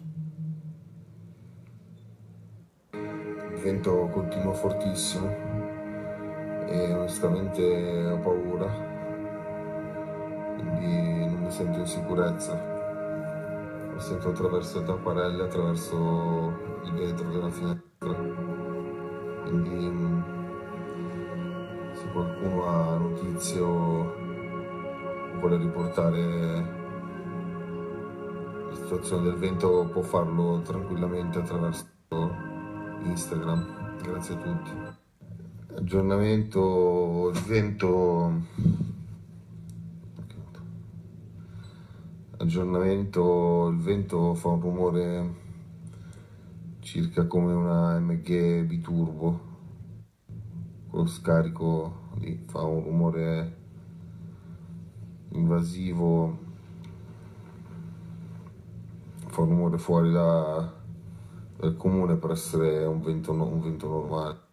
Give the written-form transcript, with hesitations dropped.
Il vento continua fortissimo e onestamente ho paura, quindi non mi sento in sicurezza. Mi sento attraverso le tapparelle, attraverso il vetro della finestra. Quindi se qualcuno ha notizie o vuole riportare la situazione del vento può farlo tranquillamente attraverso Instagram. Grazie a tutti. Aggiornamento, il vento. Aggiornamento, il vento fa un rumore circa come una MG biturbo, quello scarico lì fa un rumore invasivo, fa un rumore fuori dal comune per essere un vento normale.